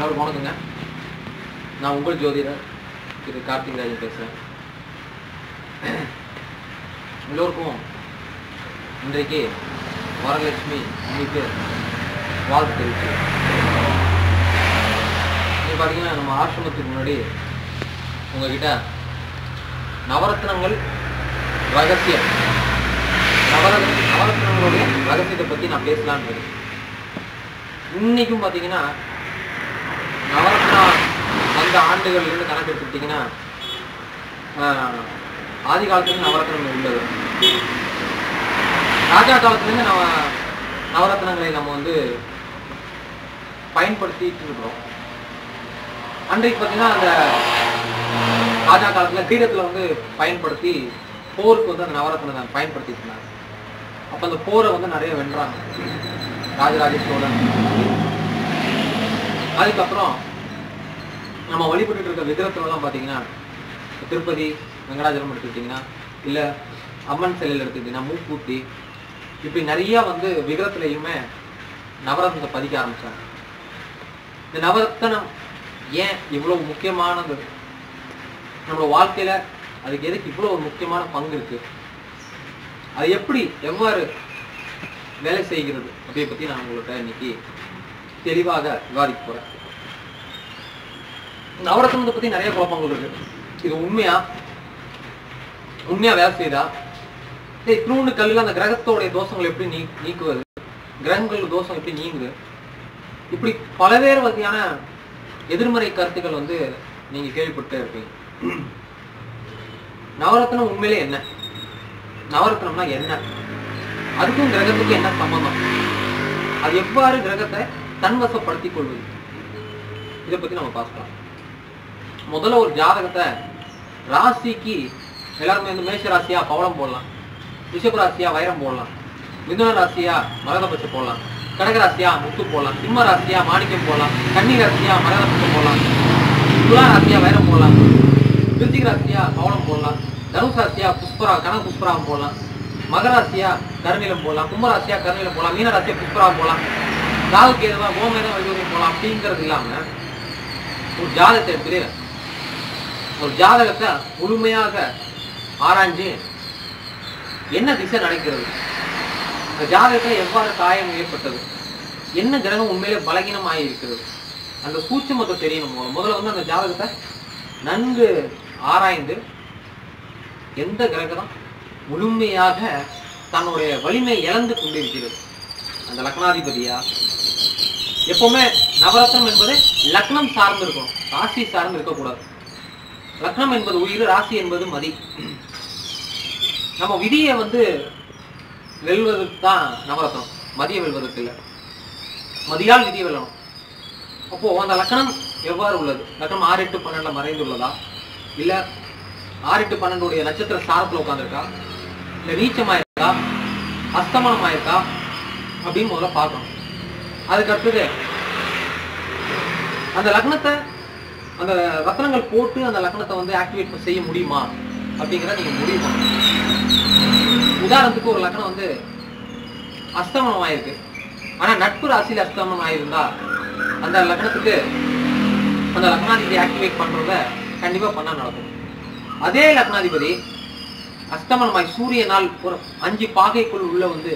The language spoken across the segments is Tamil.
எல்லாரும் வணக்கங்க. நான் உங்கள் ஜோதிடர் திரு கார்த்திக் ராஜன் பேசுகிறேன். எல்லோருக்கும் இன்றைக்கு வரலட்சுமி இன்னைக்கு வாழ்த்து தெரிவிச்சு. நீங்கள் பார்த்தீங்கன்னா நம்ம ஆசிரமத்துக்கு முன்னாடி உங்ககிட்ட நவரத்னங்கள் ரகசியம் நவரத்னங்களுடைய ரகசியத்தை பற்றி நான் பேசலான்னு இருக்கேன். இன்னைக்கும் பார்த்தீங்கன்னா நவரத்னா அந்த ஆண்டுகள் இருந்து கணக்கு எடுத்துக்கிட்டிங்கன்னா ஆதி காலத்துலேருந்து நவரத்னங்கள் உள்ளது. ராஜா காலத்துலேருந்து நவரத்னங்களை நம்ம வந்து பயன்படுத்திட்டு இருக்கிறோம். அன்றைக்கு பார்த்தீங்கன்னா அந்த ராஜா காலத்தில் கிரீடத்தில் வந்து பயன்படுத்தி போருக்கு வந்து அந்த நவரத்னத்தை பயன்படுத்திட்டு இருந்தாங்க. அப்போ அந்த போரை வந்து நிறைய வென்றாங்க ராஜராஜ சோழன். அதுக்கப்புறம் நம்ம வழிபட்டு இருக்க விக்கிரகத்துலாம் பார்த்தீங்கன்னா திருப்பதி வெங்கடாஜலம் எடுத்துக்கிட்டிங்கன்னா, இல்லை அம்மன் சிலையில் எடுத்துக்கிட்டிங்கன்னா மூக்கூத்தி, இப்படி நிறையா வந்து விக்கிரகத்துலையுமே நவரத்னத்தை பதிக்க ஆரம்பித்தாங்க. இந்த நவரத்னம் ஏன் இவ்வளோ முக்கியமானது, நம்மளோட வாழ்க்கையில் அதுக்கு எதுக்கு இவ்வளோ ஒரு முக்கியமான பங்கு இருக்குது, அது எவ்வாறு வேலை செய்கிறது அப்படியை பற்றி நான் உங்கள்கிட்ட இன்னைக்கு தெளிவாக விவாதிக்க போகிறேன். நவரத்னத்தை பற்றி நிறைய குழப்பங்கள் இருக்கு. இது உண்மையா வேலை செய்தா, திருவுண்டு கல்லில் அந்த கிரகத்தோடைய தோஷங்கள் எப்படி நீக்குவது, கிரகங்கள் தோஷம் எப்படி நீங்குது, இப்படி பல்வேறு வகையான எதிர்மறை கருத்துக்கள் வந்து நீங்க கேள்விப்பட்டே இருப்பீங்க. நவரத்னம் உண்மையிலே என்ன, நவரத்னம்னா என்ன, அதுக்கும் கிரகத்துக்கு என்ன சம்பந்தம், அது எவ்வாறு கிரகத்தை தன்வசப்படுத்திக் கொள்வது, இதை பத்தி நம்ம பார்க்கலாம். முதல்ல ஒரு ஜாதகத்தை ராசிக்கு எல்லாருமே வந்து மேஷ ராசியா பவளம் போடலாம், ரிஷப ராசியா வைரம் போடலாம், மிதுன ராசியா மரகதபட்ச போடலாம், கடக ராசியா முத்து போடலாம், சிம்ம ராசியா மாணிக்கம் போடலாம், கன்னி ராசியா மரகதபட்சம் போடலாம், துலா ராசியா வைரம் போடலாம், விருச்சிக ராசியா பவளம் போடலாம், தனுஷ் ராசியா கனக புஷ்பராகம் போடலாம், மகராசியா கருநிலம் போடலாம், கும்பராசியா கருநிலம் போடலாம், மீனராசியா புஷ்பராகம் போடலாம், ராகுக்கு எதுவா கோமேதம் வைதூரியம் போடலாம். அப்படிங்கிறது இல்லாம ஒரு ஜாதகத்தை எடுத்து ஒரு ஜாதகத்தை முழுமையாக ஆராய்ஞ்சு என்ன திசை நடக்கிறது, அந்த ஜாதகத்தில் எவ்வாறு காயம் ஏற்பட்டது, என்ன கிரகம் உண்மையிலே பலகீனமாக இருக்கிறது, அந்த சூட்சுமத்தை தெரியணும். முதல்ல வந்து அந்த ஜாதகத்தை நன்கு ஆராய்ந்து எந்த கிரகம் முழுமையாக தன்னுடைய வலிமை இழந்து கொண்டிருக்கிறது, அந்த லக்னாதிபதியா. எப்பவுமே நவரத்னம் என்பது லக்னம் சார்ந்து இருக்கும், ராசி சார்ந்து இருக்கக்கூடாது. லக்னம் என்பது உயிர், ராசி என்பது மதி. நம்ம விதியை வந்து வெல்வதற்கு தான் நவரத்னம், மதியை வெல்வதற்கு இல்லை. மதியால் விதியை வெல்லணும். அப்போ அந்த லக்னம் எவ்வாறு உள்ளது, லக்னம் 6, 8, 12 மறைந்துள்ளதா, இல்லை 6, 8, 12 நட்சத்திர சாரத்தில் உட்காந்துருக்கா, இல்லை நீச்சமாயிருக்கா, அஸ்தமனமாயிருக்கா அப்படின்னு முதல்ல பார்க்கணும். அதுக்கு அடுத்தது அந்த லக்னத்தை, அந்த ரத்னங்கள் போட்டு அந்த லக்னத்தை வந்து ஆக்டிவேட் செய்ய முடியுமா அப்படிங்கிறத நீங்க முடிவு பண்ணணும். உதாரணத்துக்கு ஒரு லக்னம் வந்து அஸ்தமனம் ஆயிருக்கு, ஆனா நட்பு ராசியில் அஸ்தமனம் ஆயிருந்தா அந்த லக்னத்துக்கு அந்த லக்னாதிபதி ஆக்டிவேட் பண்றத கண்டிப்பா பண்ணா நடக்கும். அதே லக்னாதிபதி அஸ்தமனமாய் சூரியனால் ஒரு 5 பாகைக்குள் உள்ள வந்து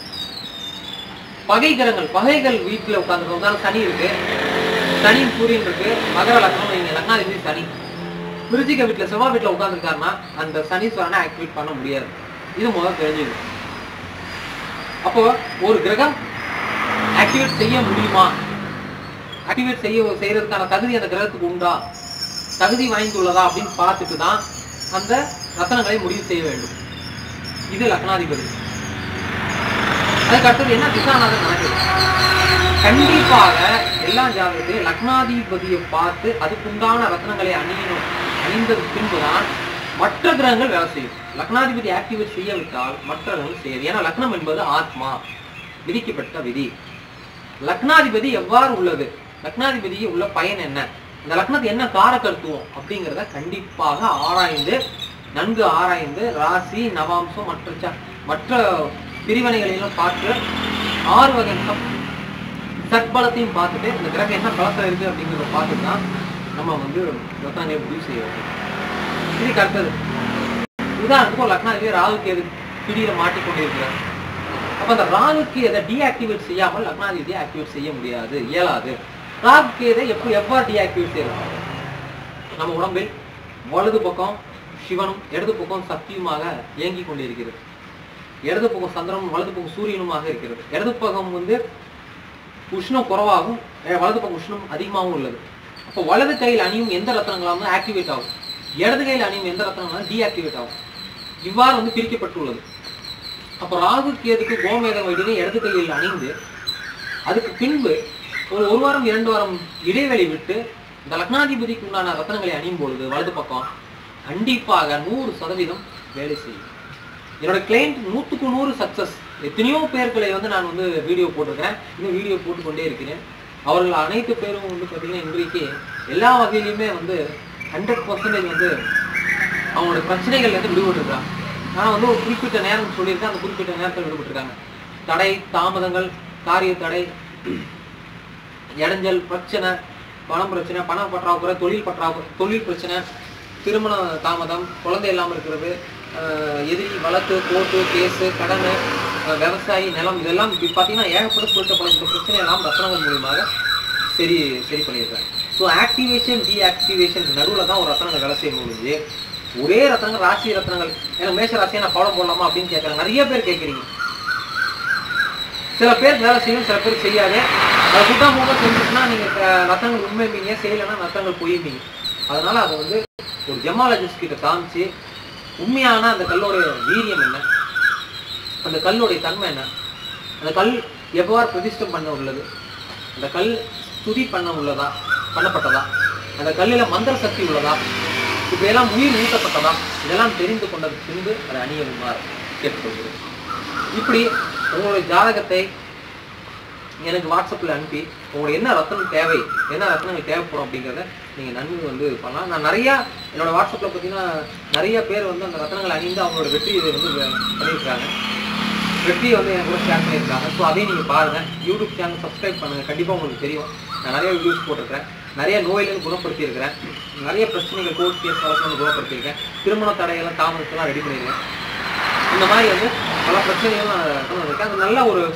பகைகள் வீட்டுல உட்கார்ந்து, சனி இருக்கு, சனி சூரியன் இருக்கு, மகர லக்னம், நீங்க லக்னாதிபதி சனி விருச்சிக வீட்டுல செவ்வாய் வீட்டுல உட்கார்ந்துருக்காருன்னா அந்த சனீஸ்வரனை ஆக்டிவேட் பண்ண முடியாது. இது முதல்ல தெரிஞ்சுக்கணும். அப்போ ஒரு கிரகம் ஆக்டிவேட் செய்ய முடியுமா, ஆக்டிவேட் செய்யறதுக்கான தகுதி அந்த கிரகத்துக்கு உண்டா, தகுதி வாய்ந்துள்ளதா அப்படின்னு பார்த்துட்டு தான் அந்த ரத்தனங்களை முடிவு செய்ய வேண்டும். இது லக்னாதிபதி. அதுக்கு அடுத்தது என்ன திசாநாதன் நடக்குது, கண்டிப்பாக எல்லா ஜாதகத்தையும் லக்னாதிபதியை பார்த்து அதுக்குண்டான ரத்னங்களை அணிந்தது பின்புதான் மற்ற கிரகங்கள் வேலை செய்யும். லக்னாதிபதி ஆக்டிவேட் செய்யவிட்டால் மற்ற கிரகங்கள் செய்யாது. ஏன்னா லக்னம் என்பது ஆத்மா, விதிக்கப்பட்ட விதி. லக்னாதிபதி எவ்வாறு உள்ளது, லக்னாதிபதி உள்ள பயன் என்ன, இந்த லக்னத்துக்கு என்ன காரகத்துவம் அப்படிங்கிறத கண்டிப்பாக நன்கு ஆராய்ந்து ராசி நவாம்சம் மற்ற பிரிவினைகளெல்லாம் பார்த்து 6 வகை தட்பலத்தையும் பார்த்துட்டு இந்த கிரகம் என்ன பலத்தில் இருக்கு அப்படிங்கிறத பார்த்துட்டு தான் நம்ம வந்து ரத்னங்களை முடிவு செய்ய வேண்டும். இதுக்கு அடுத்தது உதாரணத்துக்கு ஒரு லக்னாதிபதி ராகுக்கு எது பிடியில மாட்டிக்கொண்டிருக்கிறார். அப்ப அந்த ராகுக்கு எதை டீஆக்டிவேட் செய்யாமல் லக்னாதிபதியை ஆக்டிவேட் செய்ய முடியாது, இயலாது. ராகுக்கு எதை எவ்வாறு டீஆக்டிவேட் செய்யலாம்? நம்ம உடம்பில் வலது பக்கம் சிவனும் இடது பக்கம் சக்தியுமாக இயங்கி கொண்டிருக்கிறது. இடது பக்கம் சந்திரனும் வலது பக்கம் சூரியனுமாக இருக்கிறது. இடது பக்கம் வந்து உஷ்ணம் குறைவாகவும் வலது பக்கம் உஷ்ணம் அதிகமாகவும் உள்ளது. அப்போ வலது கையில் அணியும் எந்த ரத்னங்களாலும் ஆக்டிவேட் ஆகும், இடது கையில் அணியும் எந்த ரத்னங்களாலும் டீஆக்டிவேட் ஆகும். இவ்வாறு வந்து பிரிக்கப்பட்டுள்ளது. அப்போ ராகு கேதுக்கு கோமேத வைடினை இடது கையில் அணிந்து அதுக்கு பின்பு ஒரு வாரம் 2 வாரம் இடைவெளி விட்டு இந்த லக்னாதிபதிக்கு உண்டான ரத்னங்களை அணியும் பொழுது வலது பக்கம் கண்டிப்பாக 100% வேலை செய்யும். என்னோட கிளைண்ட் 100க்கு 100 சக்சஸ். எத்தனையோ பேர்களை வந்து நான் வந்து வீடியோ போட்டிருக்கிறேன், இன்னும் வீடியோ போட்டுக்கொண்டே இருக்கிறேன். அவர்கள் அனைத்து பேரும் வந்து பார்த்தீங்கன்னா இன்றைக்கு எல்லா வகையிலுமே வந்து 100% வந்து அவங்களோட பிரச்சனைகள்ல இருந்து விடுபட்டுருக்காங்க. நான் வந்து ஒரு குறிப்பிட்ட நேரம் சொல்லியிருக்கேன், அந்த குறிப்பிட்ட நேரத்தில் விடுபட்டுருக்காங்க. தடை தாமதங்கள், காரிய தடை, இடைஞ்சல் பிரச்சனை, பணம் பிரச்சனை, பண பற்றாக்குறை, தொழில் பிரச்சனை, திருமண தாமதம், குழந்தை இல்லாமல் இருக்கிறது, எதிரி, வழக்கு, கோர்ட்டு, கேஸு, கடன், விவசாயி, நிலம், இதெல்லாம் இப்படி பார்த்தீங்கன்னா ஏகப்பட்ட சொல்லிட்ட பல இந்த பிரச்சனை எல்லாம் ரத்னங்கள் மூலியமாக சரி பண்ணியிருக்காங்க. ஸோ ஆக்டிவேஷன் டீஆக்டிவேஷன் நடுவில் தான் ஒரு ரத்னங்கள் வேலை செய்ய முடிஞ்சு. ஒரே ரத்னங்கள் ராசி ரத்னங்கள் எனக்கு மேஷ ராசியை நான் ஃபாலோ பண்ணலாமா அப்படின்னு கேட்குறாங்க. நிறைய பேர் கேட்குறீங்க. சில பேர் வேலை செய்யும், சில பேர் செய்யாது. அதை சுத்தம் மூலம் செஞ்சுட்டுனா நீங்கள் ரத்தங்கள் உண்மைப்பீங்க, செய்யலைன்னா ரத்தங்கள் போயிருப்பீங்க. அதனால அதை வந்து ஒரு ஜெமாலஜிஸ்ட் கிட்ட காமிச்சு உண்மையான அந்த கல்லோடைய வீரியம் என்ன, அந்த கல்லுடைய தன்மை என்ன, அந்த கல் எவ்வாறு பிரதிஷ்டம் பண்ண உள்ளது, அந்த கல் ஸ்துதி பண்ணப்பட்டதா, அந்த கல்லில் மந்திர சக்தி உள்ளதா, இப்பெல்லாம் உயிர் ஊட்டப்பட்டதா, இதெல்லாம் தெரிந்து கொண்டதுக்கு பின்பு அதை அணியுமாறு கேட்டுக்கொள்கிறது. இப்படி உங்களுடைய ஜாதகத்தை எனக்கு வாட்ஸ்அப்பில் அனுப்பி உங்களுக்கு என்ன ரத்னம் தேவை, என்ன ரத்னங்கள் தேவைப்படும் அப்படிங்கிறத நீங்கள் நன்கு வந்து பண்ணலாம். நான் நிறையா என்னோட வாட்ஸ்அப்பில் பார்த்தீங்கன்னா நிறைய பேர் வந்து அந்த ரத்னங்களை அணிந்து அவங்களோட வெற்றியை வந்து பண்ணியிருக்காங்க, வெற்றியை வந்து எனக்கு கூட ஷேர் பண்ணியிருக்காங்க. ஸோ அதையும் நீங்கள் பாருங்கள். யூடியூப் சேனல் சப்ஸ்கிரைப் பண்ணுங்கள், கண்டிப்பாக உங்களுக்கு தெரியும். நான் நிறைய வீடியோஸ் போட்டிருக்கிறேன், நிறைய நோயிலேருந்து குணப்படுத்தியிருக்கிறேன், நிறைய பிரச்சனைகள் கோர்ட் கேஸ் வழக்கு குணப்படுத்தியிருக்கேன், திருமண தடையெல்லாம் தாமதத்தெல்லாம் ரெடி பண்ணியிருக்கேன். இந்த மாதிரி வந்து பல பிரச்சனைகள் நான் இருக்கேன். அது நல்ல ஒரு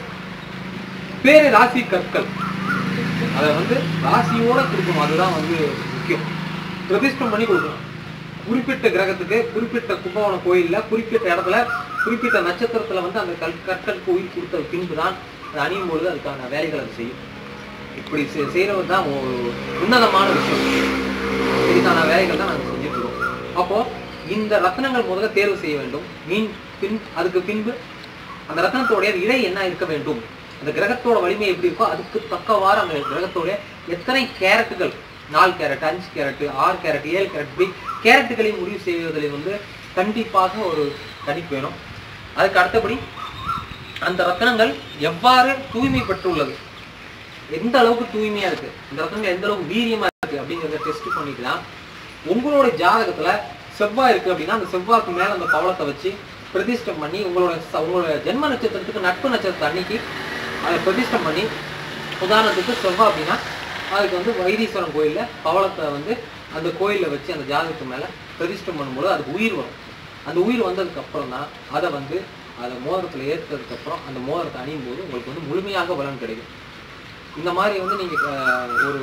பேரு ராசி கற்கள், அதை வந்து ராசியோட கொடுக்கணும், அதுதான் வந்து முக்கியம். பிரதிஷ்டம் பண்ணி கொடுக்கணும். குறிப்பிட்ட கிரகத்துக்கு குறிப்பிட்ட கும்பகோணம் கோயில்ல குறிப்பிட்ட இடத்துல குறிப்பிட்ட நட்சத்திரத்துல வந்து அந்த கற்கள் கோயில் கொடுத்த பின்பு தான் அதை அணியும் பொழுது அதுக்கான வேலைகள் அது செய்யும். இப்படி செய்யறது தான் ஒரு உன்னதமான விஷயம். இதுக்கான வேலைகள் தான் நாங்கள் செஞ்சுட்டு இருக்கோம். அப்போ இந்த ரத்னங்கள் முதல்ல தேர்வு செய்ய வேண்டும். அதுக்கு பின்பு அந்த ரத்னத்தோடைய இழை என்ன இருக்க வேண்டும், அந்த கிரகத்தோட வலிமை எப்படி இருக்கோ அதுக்கு தக்கவாறு அந்த கிரகத்தோடைய எத்தனை கேரட்டுகள், 4 கேரட், 5 கேரட், 6 கேரட், 7 கேரட், இப்படி கேரட்டுகளையும் முடிவு செய்வதில் வந்து கண்டிப்பாக ஒரு கணிப்பு வேணும். அதுக்கு அடுத்தபடி அந்த ரத்னங்கள் எவ்வாறு தூய்மை பெற்றுள்ளது, எந்த அளவுக்கு தூய்மையா இருக்கு, இந்த ரத்னங்கள் எந்த அளவுக்கு வீரியமா இருக்கு அப்படிங்கிறத டெஸ்ட் பண்ணிக்கலாம். உங்களோட ஜாதகத்துல செவ்வாய் இருக்கு அப்படின்னா அந்த செவ்வாய்க்கு மேல அந்த பவளத்தை வச்சு பிரதிஷ்டம் பண்ணி உங்களோட ஜென்ம நட்சத்திரத்துக்கு நட்பு நட்சத்திரத்தை அன்னைக்கு அதை பிரதிஷ்டம் பண்ணி, உதாரணத்துக்கு செவ்வாய் அப்படின்னா அதுக்கு வந்து வைத்தீஸ்வரன் கோயிலில் பவளத்தை வந்து அந்த கோயிலில் வச்சு அந்த ஜாதகத்துக்கு மேலே பிரதிஷ்டம் பண்ணும்போது அதுக்கு உயிர் வரும். அந்த உயிர் வந்ததுக்கு அப்புறம் தான் அதை மோதிரத்தில் ஏற்றதுக்கப்புறம் அந்த மோதிரத்தை அணியும் போது உங்களுக்கு வந்து முழுமையாக பலன் கிடைக்கும். இந்த மாதிரி வந்து நீங்கள் ஒரு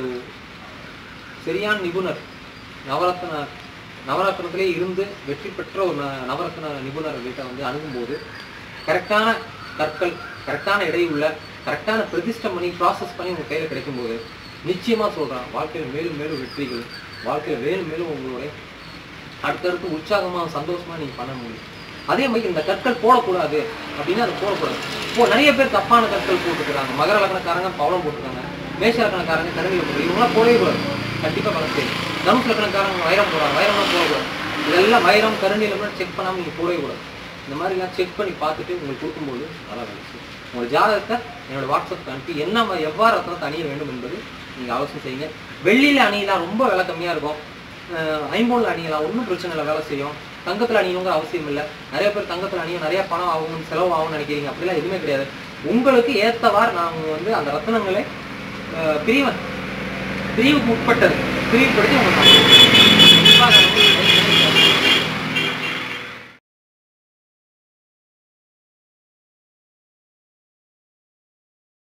சரியான நிபுணர், நவரத்னத்திலே இருந்து வெற்றி பெற்ற ஒரு நவரத்ன நிபுணர்கிட்ட வந்து அணுகும்போது கரெக்டான கற்கள், கரெக்டான இடையுள்ள கரெக்டான பிரதிஷ்டம் பண்ணி ப்ராசஸ் பண்ணி உங்கள் கையில் கிடைக்கும்போது நிச்சயமாக சொல்கிறேன், வாழ்க்கையில் மேலும் மேலும் வெற்றிகள், வாழ்க்கையில் மேலும் மேலும் உங்களுடைய அடுத்தடுத்து உற்சாகமாக சந்தோஷமாக நீங்கள் பண்ண முடியும். அதே மாதிரி இந்த கற்கள் போடக்கூடாது அப்படின்னா அது போடக்கூடாது. நிறைய பேர் தப்பான கற்கள் போட்டுக்கிறாங்க. மகர லக்னக்காரங்க பவளம் போட்டுருக்காங்க, மேஷ லக்னக்காரங்க கருவியை போட்டு, இவங்களாம் போடவே கூடாது, கண்டிப்பாக பலம் செய்யும். தனுஷ் லக்னக்காரங்க வைரம் போடுறாங்க, வைரம்லாம் போடக்கூடாது. இதெல்லாம் வைரம் கருநீலம்னா செக் பண்ணாமல் நீங்கள் போடவே கூடாது. இந்த மாதிரிலாம் செக் பண்ணி பார்த்துட்டு உங்களுக்கு கொடுக்கும்போது நல்லா வேலை. உங்களோட ஜாதகத்தை என்னோட வாட்ஸ்அப்புக்கு அனுப்பி என்ன எவ்வாறு ரத்னத்தை அணிய வேண்டும் என்பது நீங்கள் அவசியம் செய்யுங்க. வெள்ளியில் அணியலாம், ரொம்ப விலை கம்மியாக இருக்கும். ஐம்பொன்னில் அணியலாம், ஒன்றும் பிரச்சனை இல்லை, வேலை செய்யும். தங்கத்தில் அணியணுங்கிற அவசியம் இல்லை. நிறைய பேர் தங்கத்தில் அணியும் நிறைய பணம் ஆகும், செலவு ஆகும்னு நினைக்கிறீங்க. அப்படிலாம் எதுவுமே கிடையாது. உங்களுக்கு ஏற்றவாறு நாங்கள் வந்து அந்த ரத்னங்களை பிரிவுக்கு உட்பட்டது. பிரிவுபடுத்தி உங்களுக்கு